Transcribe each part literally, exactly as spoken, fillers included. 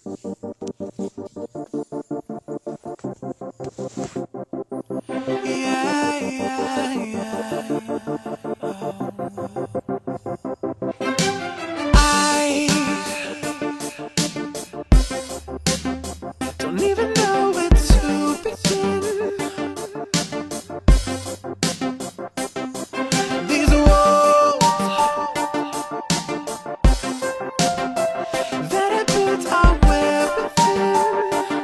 Yeah, yeah, yeah. Oh. I don't even know where to begin. These walls that I built are well within.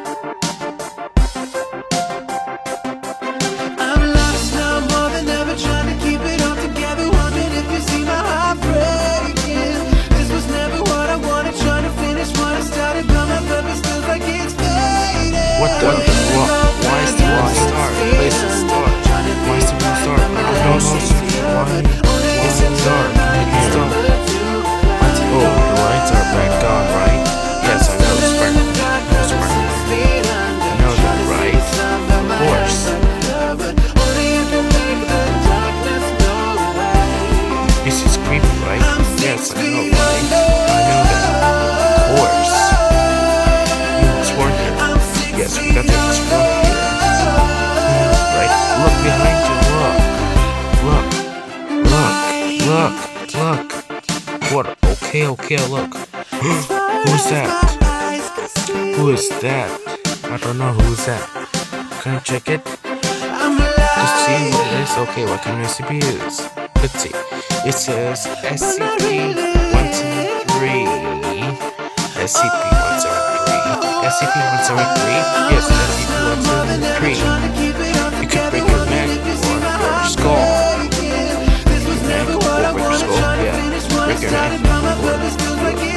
I'm lost now more than ever, trying to keep it all together, wondering if you see my heart breaking. This was never what I wanted, trying to finish what I started, but my purpose feels like it's fading. What the what? Why is the wrong start? Place the start. Why is the wrong start? I don't know. Why? Why is it dark? It's dark. Oh, the lights are back on, right? Yes, I know it's burning. I know it's burning. I know that, right? Of course. This is creepy, right? Yes, I know, right? I know that. Of course. You must work here. Yes, we got to explore here. Right? Look behind you, look. Look. Look. Look. Look. What? Okay, okay, look. Who's that? Who is that? I don't know who is that. Can I check it? Just see what it is. Okay, what kind of S C P is? Let's see. It says S C P one seventy-three. S C P one seventy-three. S C P one seventy-three? Yes, S C P one seventy-three. You can break your neck or your skull. Break your neck or break your skull. Yeah, break your neck or your skull.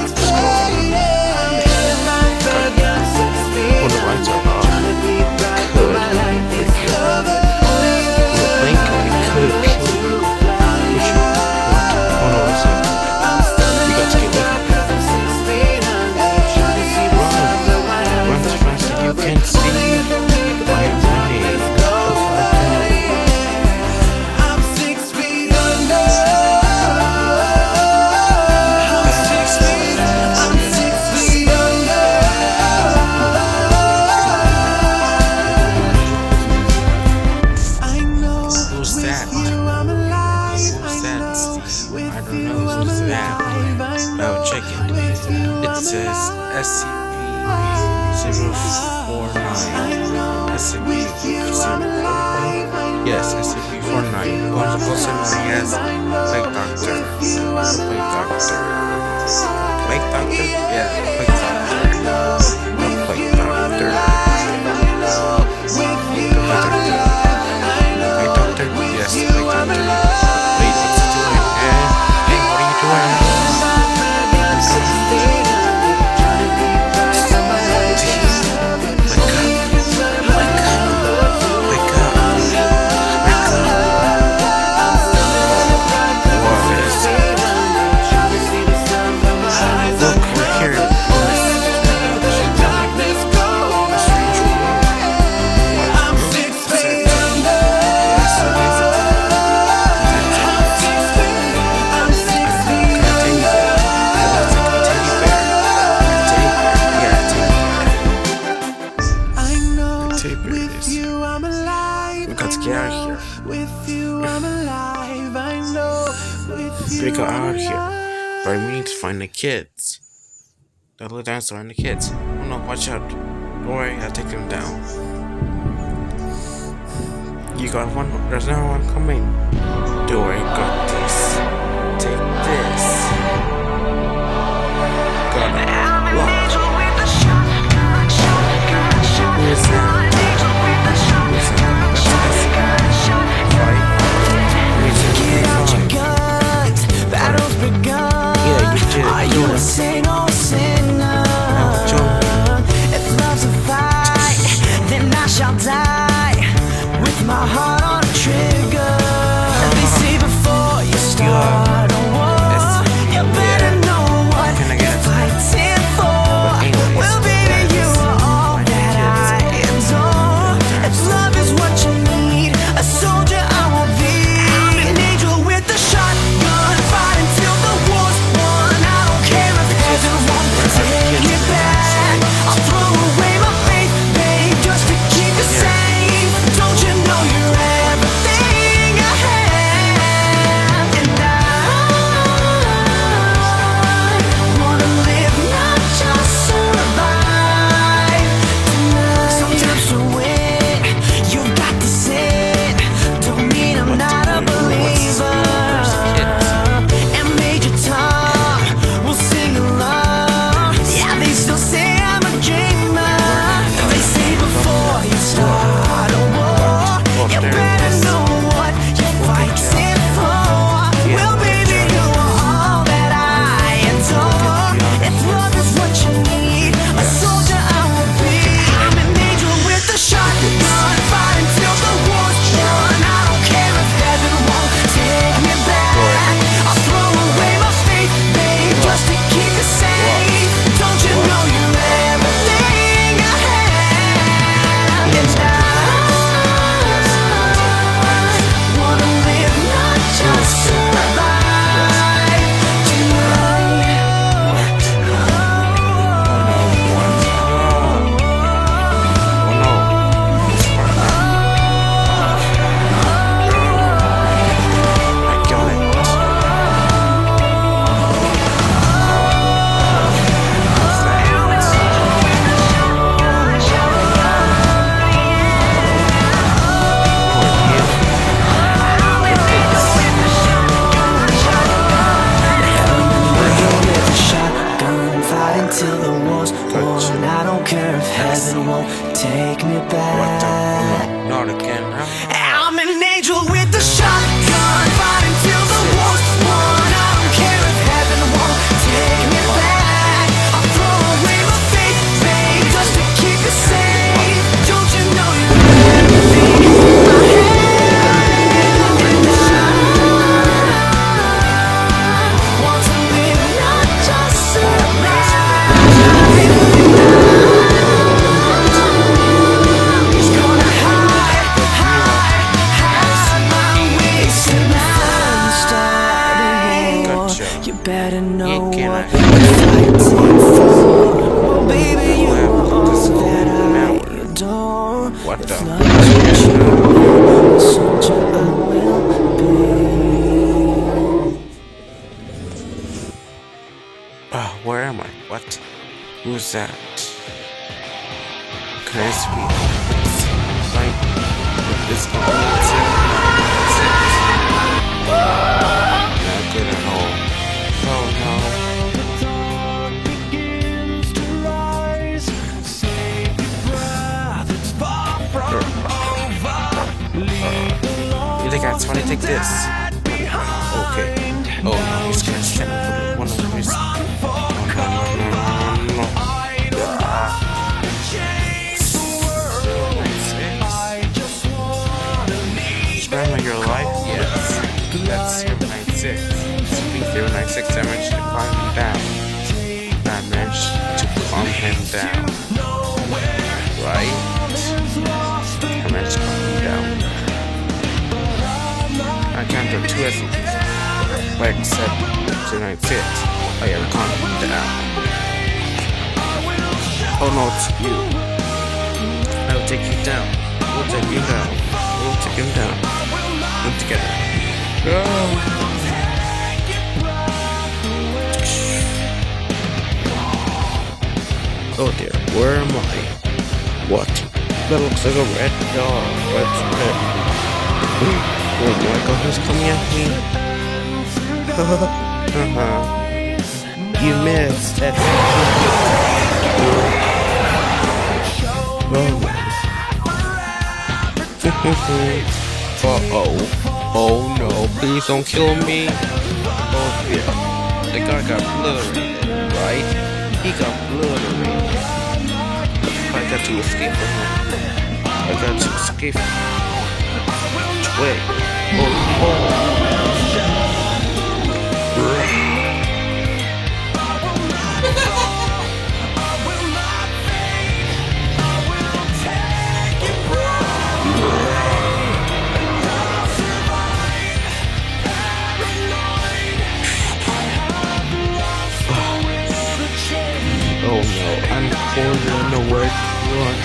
When the lights are off, could break your neck. You think I could kill you? Which you want? Oh no, it's not. You got to get away from me. Run! Run as fast as you can see. I am running. I'm six feet under. I'm six feet under. I'm six feet under. I know Who's with that? you I'm alive. Who's I that, know Steve? with I don't you know I'm who's alive. that. I know Oh, check it. with you It I'm says alive. S C P zero four nine. S C P With you I'm alive. I know Yes, S C P forty-nine. Also known as Plague Doctor. The Plague Doctor. Plague Doctor? Yeah, Plague Doctor. The Plague Doctor. The Plague Doctor. Plague Doctor? Yes, the Plague Doctor. Wait, what's he doing? Eh? Hey, what are you doing? We got out of here, but we need to find the kids. The little dinosaur and the kids. Oh no, watch out. Don't worry, I'll take them down. You got one, there's another one coming. Don't worry, got this. Take this. Got it. Lock. Who is that? Who is that? That's us. Fight. Get out your guns, battle's begun. Yeah, you did. Are you a saint or sinner? If love's a fight, then I shall die with my heart on a trigger. Be safe before you start. heaven won't take me back. What the? No, not again. I'm an angel with a shotgun, fighting till the war's won. I don't care if heaven won't take me back. I'll throw away my faith, babe, just to keep it safe. Don't you know you're everything I have? And I want to live, not just survive. Just gonna hide, hide, hide my ways tonight. Gotcha. You better know Yeah, can what I- you're fighting for. Oh, baby, you are all that I adore. What If the? love is what you want, a soldier I will be. Ah, where am I? What? Who's that? Can I speak? Like, this game. Not good at all. Oh no. You think that's funny? Take this. Okay. Oh no, he's gonna stand up for one of his. Oh no, no, no, no, no, no. Spam of your life? Yes. That's zero nine six. Speak zero nine six damage to calm him down. Damage to calm him down. Right? Damage to calm him down. I can't do two S Ps. Like except zero nine six. Oh yeah, calm him down. Oh no, it's you. I will take you down. We'll take you down. We'll take him down. We're together. Go. Oh dear, where am I? What? That looks like a red dog. What's red? Oh my god, who's coming at me? Uh-huh. You missed. That's Uh-oh. Oh no, please don't kill me. Oh yeah. The guy got obliterated, right? He got obliterated. I got to escape from him. I got to escape. Which way? Oh, oh. Oh no, I'm cornered nowhere to run.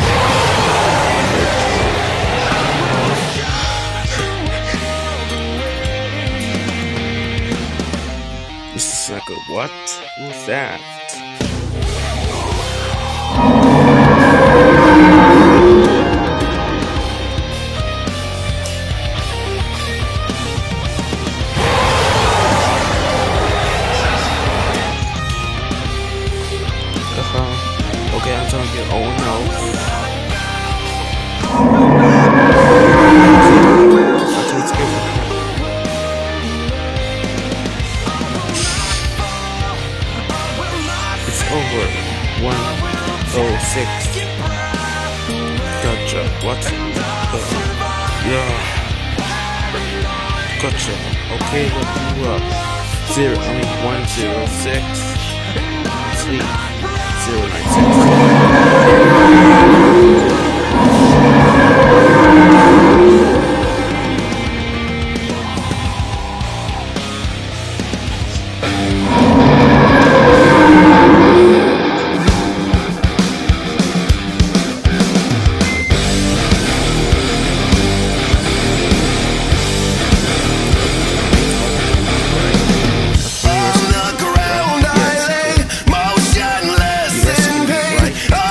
This is like a what? Who's that? Okay, I'm telling you, oh no. I can escape from him. It's over. one oh six. Gotcha. What? Uh, yeah. Gotcha. Okay, look you up. Zero, I mean one zero six. Sleep. zero nine On the ground I lay, motionless in pain.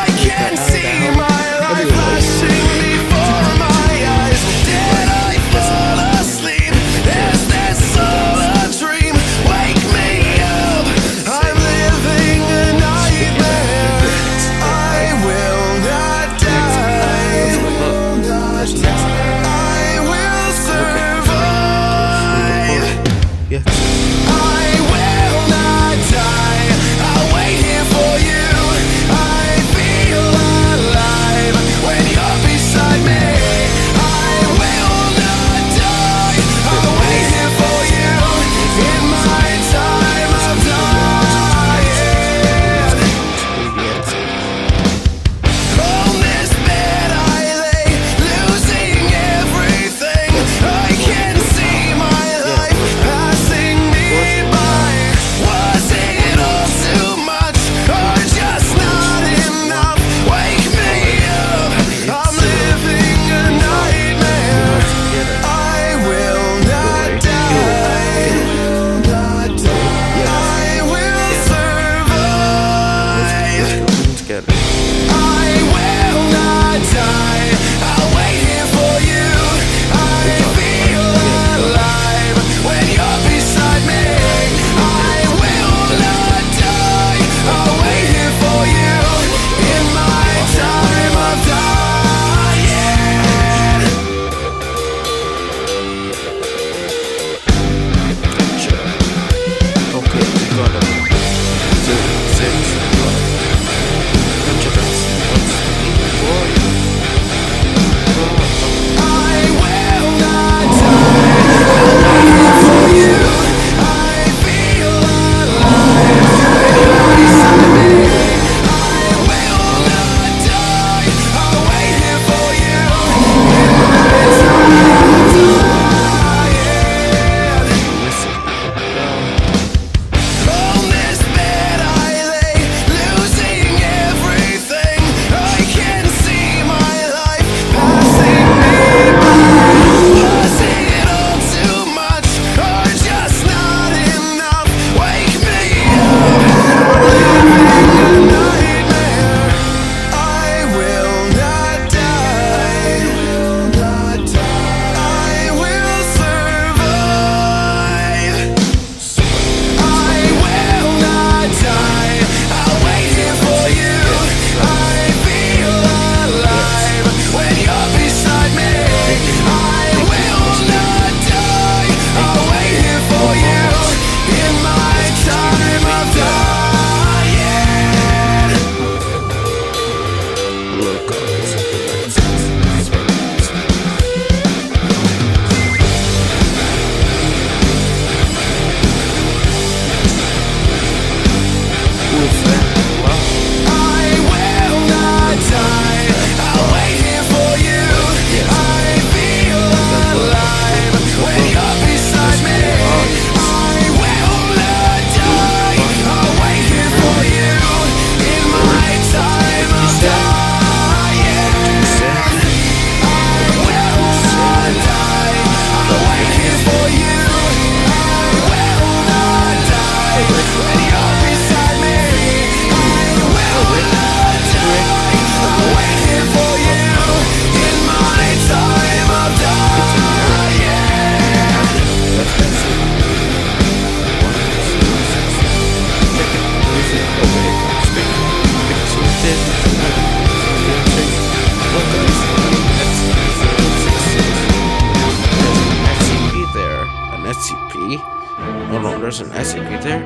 there's an S C P there?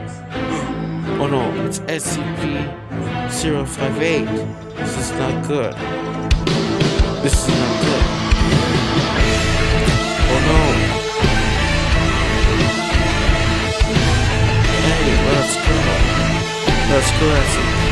Oh no, it's S C P zero five eight. This is not good. This is not good. Oh no. Hey, let's go. Let's go, S C P.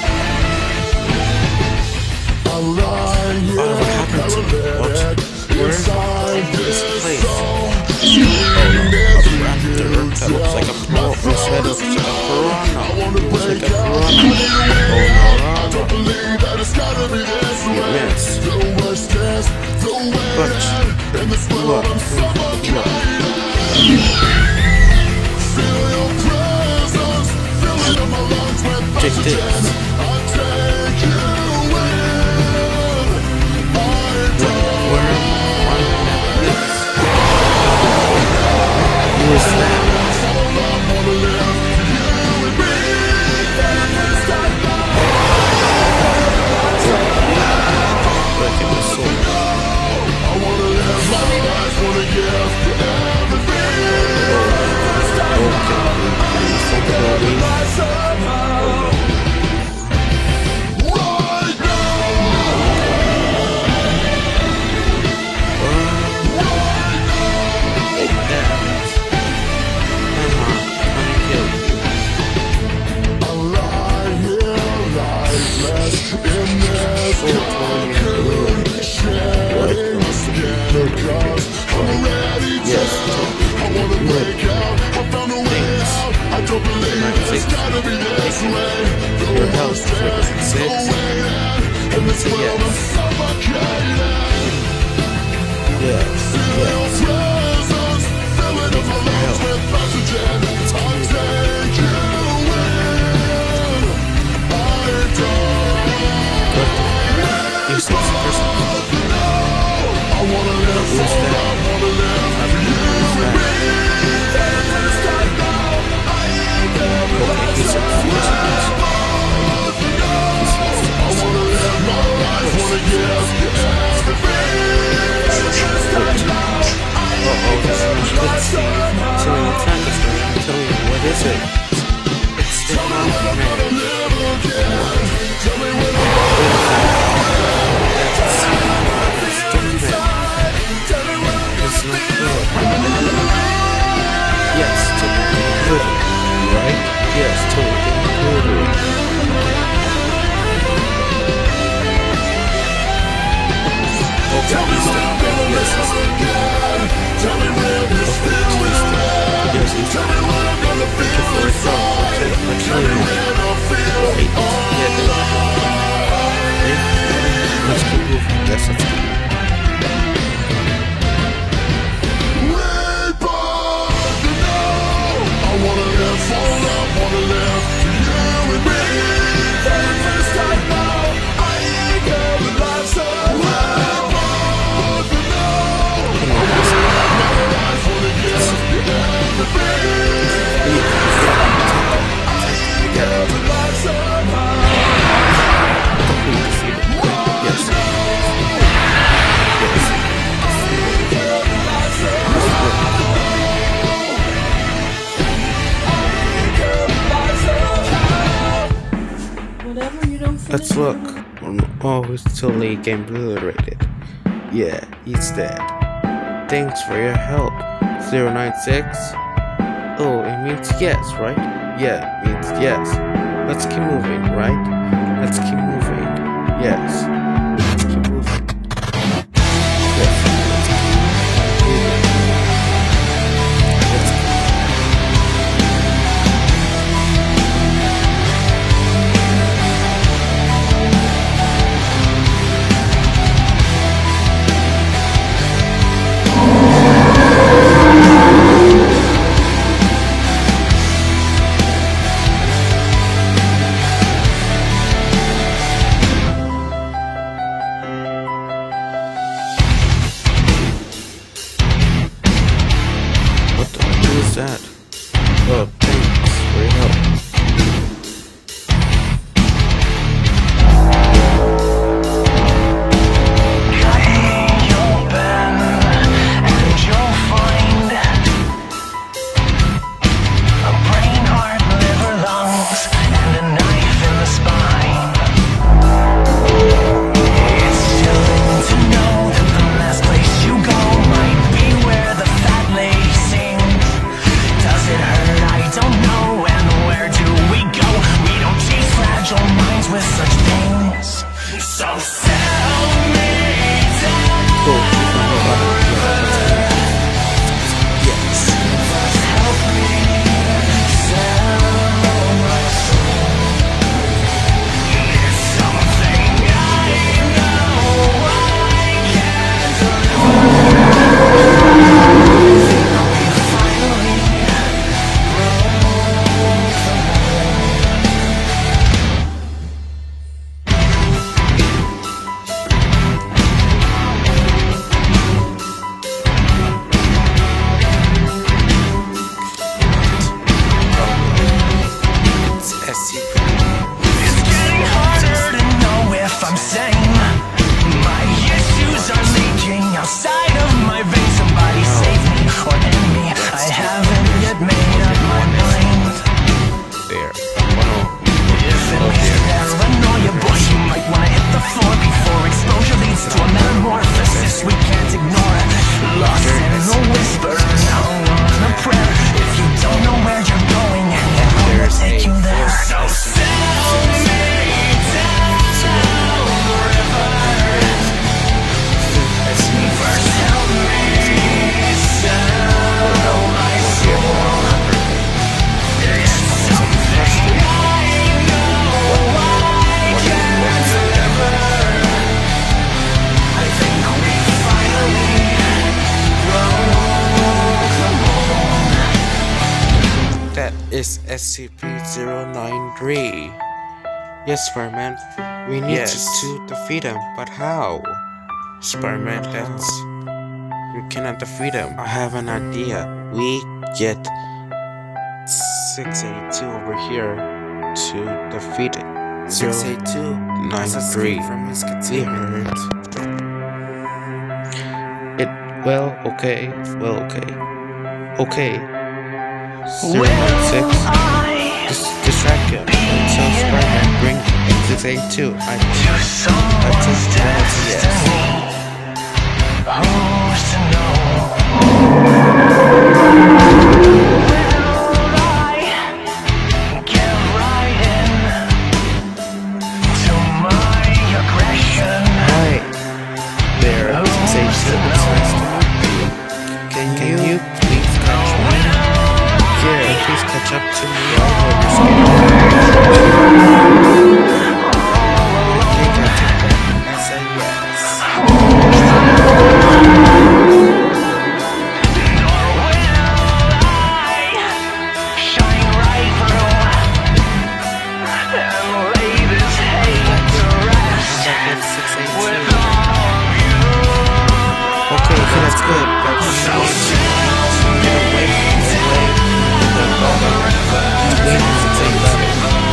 Oh, what happened to me? What? Where is this place? Oh, a raptor. That looks like a pro. This head looks like a piranha. Looks like a piranha. Oh, piranha. You missed. But, look, look. Take this. Who is that? Look at the soul. Your health is six, and it's a yes. Yes, yes. Thank you for your help. It's coming. Yes, it's a person. Who's that? Who's that? Okay, he's a fusion. Uh-oh, this is not good. Tell me what's happening. Tell me, what is it? It's the monkey man. Yes, totally included, right? Yes, totally included. Okay, he's done. Yes, he's done. Yes, he's done. Thank you for your help. Okay, I'll tell you. Wait, yeah, okay. Let's keep moving. Yes, let's keep moving. Let's look. Oh, it's totally game obliterated. Yeah, he's dead. Thanks for your help. zero nine six? Oh, it means yes, right? Yeah, it means yes. Let's keep moving, right? Let's keep moving. Yes. Let's keep moving. Yes, let's keep moving. Let's keep that? Oh, thanks for your help. Is S C P zero nine three. Yes, Spider-Man. We need Yes. to, to defeat him, but how? Spider-Man, that's... You cannot defeat him. I have an idea. We get six eighty-two over here to defeat it. six eighty-two ninety-three. from his We containment. heard it. Well, okay. Well, okay. Okay. zero nine six. Dis distract him. So Spider-Man bring six eighty-two. I, I think that's yes. Who's to know? Will I get right into my aggression? Hi there, six eighty-two. It's nice to meet you. Can, Can you please catch me? Yeah, please catch up to me. I hope you're scared. Okay, Captain. I say yes. Okay, so that's good, but we need to get away from this way. The wait is the same level.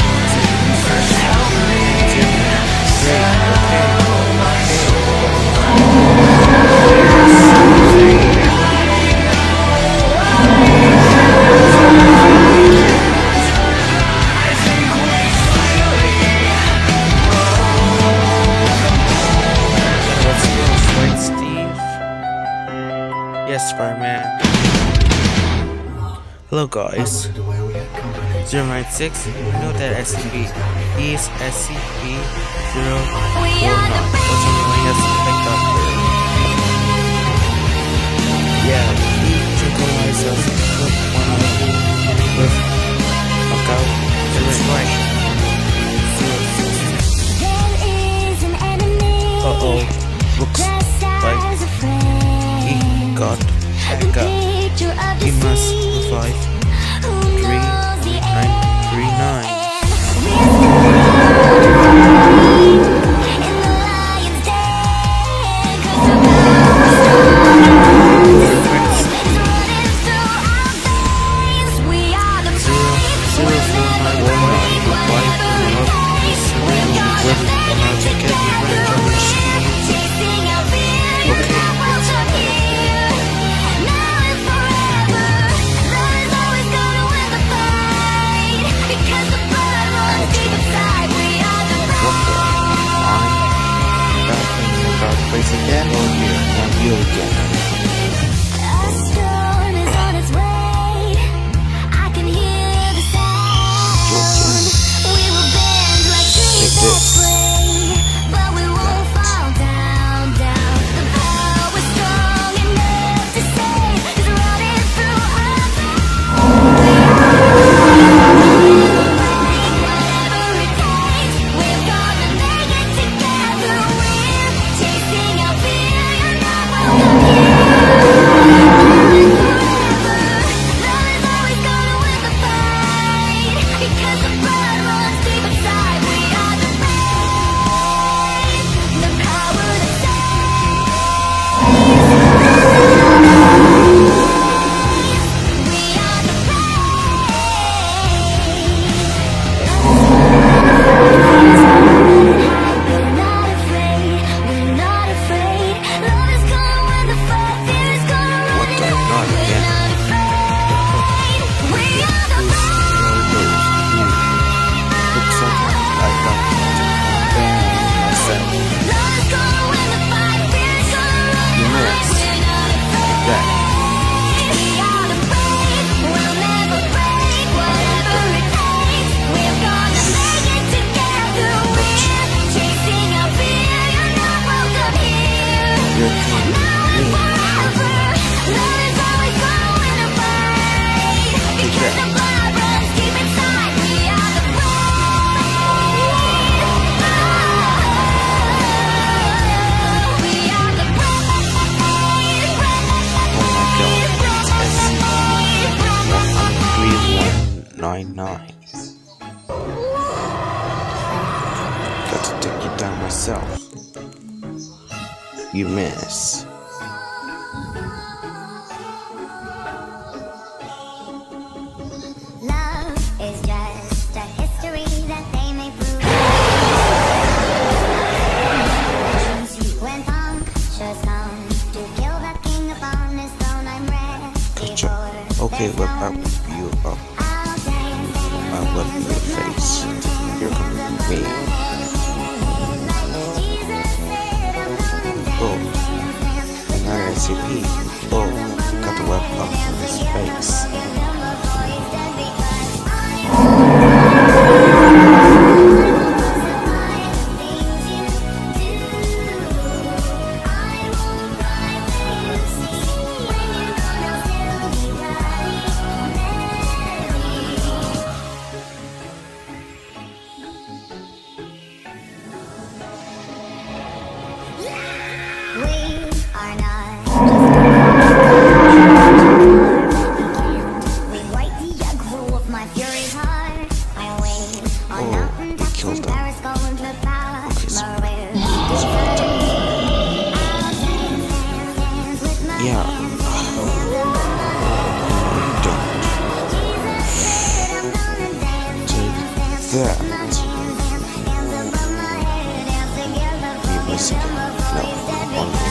Yes, Spider-Man. Hello guys. zero nine six, we know that S C P is S C P zero four nine. What's annoying us like Doctor? Yeah, he synchronized us with one of with Macau. That's right. Uh oh. Looks like he got back up. He must revive three nine three nine. Place again or here? Not you again. A storm is on its way. I can hear the sound. We will bend like trees that sway, but we won't fall down, down. The power is strong enough to save. It's running through our veins. Whatever it takes, we're gonna make it together. We're chasing our fear. You're not welcome here. You miss. Love is just a history that they may prove. When punctures come to kill the king upon his throne, I'm ready. Good job. Okay, whip up you up. I'll whip your face. You're coming with me. Oh, another S C P. Oh, got the whip up on his face. Yeah. Don't. Take that. You miss it. No. One minute.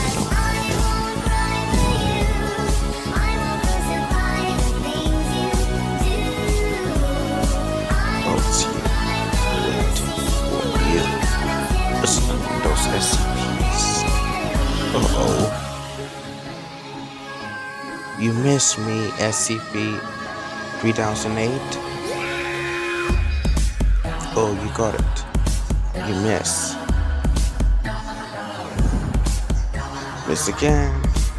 Oh, it's you. Wait for you. Listen to those S C Ps. Uh-oh. You miss me, S C P three thousand eight? Oh, you got it. You miss. Miss again.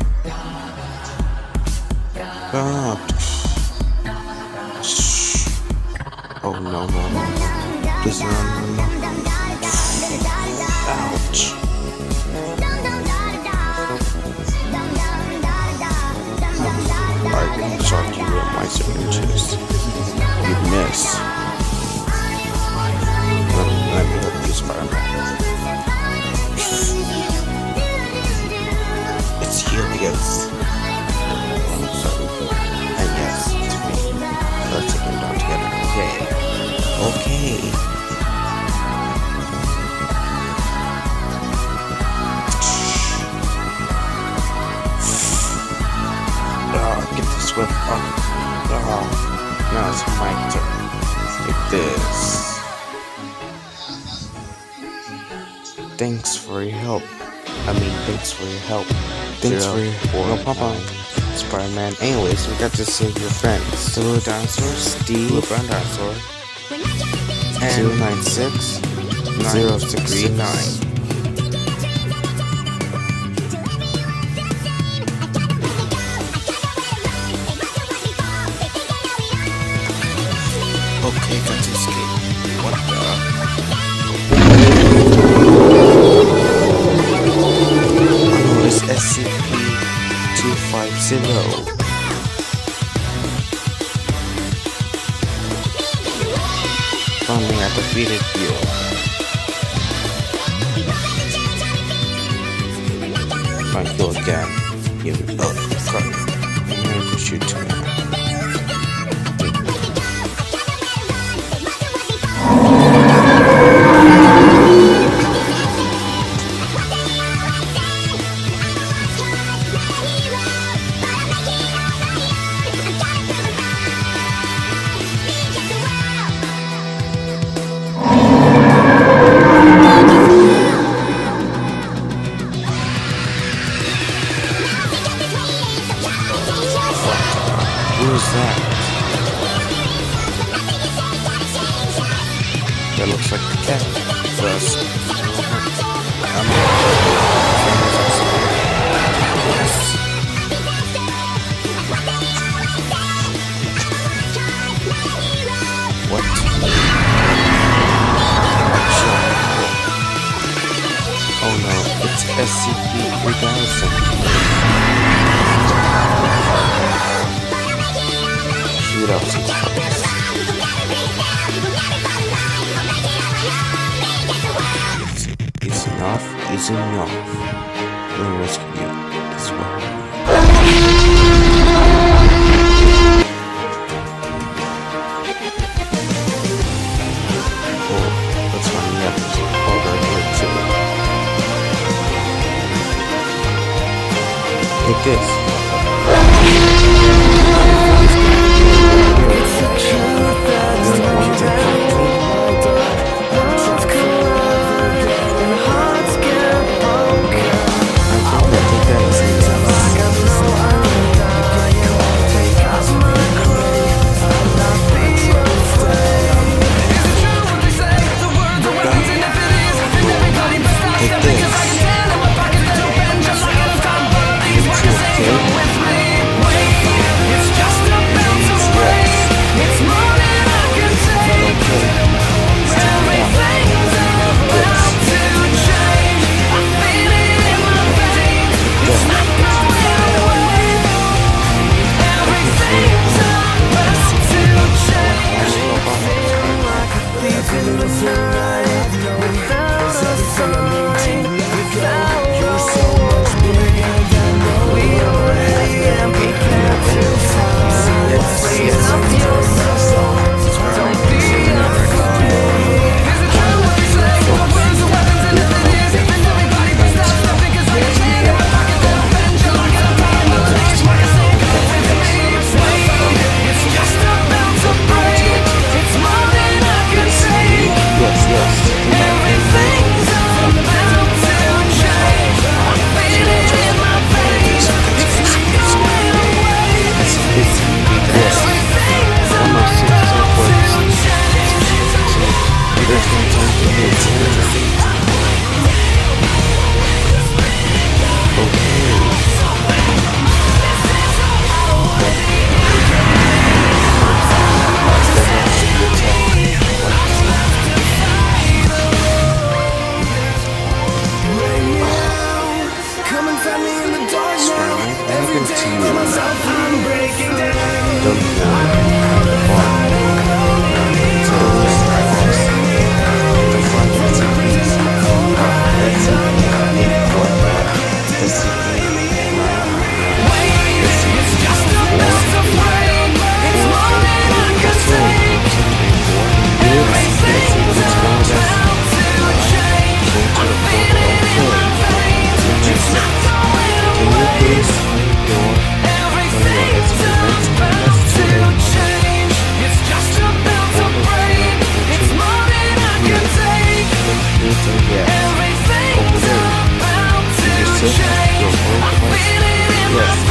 Ah. Oh, no, no, no. Please, no, no, no. Ouch. I didn't shock you with my signatures. You miss. Let me, let me help you, Spider-Man. It's Helios. And yes, it's me. Let's take him down together. Okay. Okay. Whip up. Oh, now it's my turn. Take this. Thanks for your help. I mean, thanks for your help. Thanks Zero, for your help. No problem. Spider-Man. Anyways, we got to save your friends. The little dinosaur, Steve, Blue Brown Dinosaur, and zero nine six zero six three nine. Okay, got to escape. What the? Oh no, it's S C P two five zero. Finally, I defeated you. Find you again. You. Oh, crap. I'm gonna push you to me. That looks like the cat. First, I'm what? Oh no, it's S C P three thousand. Shoot up some colors. It's enough. easing me off. I'm gonna rescue you. This is what I need. Oh, that's fine. Yeah, there's a call right here too. Take this. Yes.